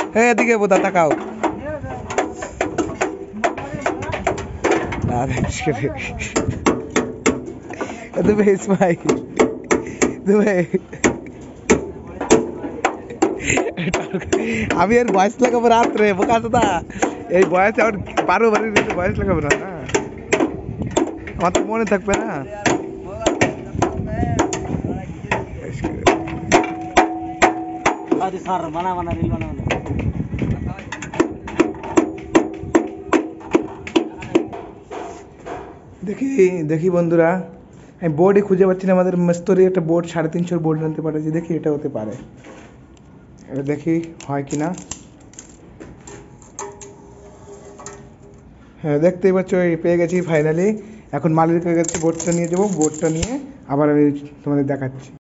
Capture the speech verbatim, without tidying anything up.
এই এদিকে বোধা তাকাও না দেখ তুমি ইসমাই তুমি আমি এর বয়স লাগাবো রাত্রে বোকা দাদা এই বয়স আমার বারো বারের বয়স লাগাবো না না আমার তো মনে থাকবে না দেখি দেখি বন্ধুরা আমি বোর্ডই খুঁজে পাচ্ছি না আমাদের মিস্ত্রি একটা বোর্ড সাড়ে তিনশোর বোর্ড আনতে পারেছি দেখি এটা হতে পারে এটা দেখি হয় কি না হ্যাঁ দেখতেই পাচ্ছ পেয়ে গেছি ফাইনালি এখন মালিকের কাছে বোর্ডটা নিয়ে যাবো বোর্ডটা নিয়ে আবার আমি তোমাদের দেখাচ্ছি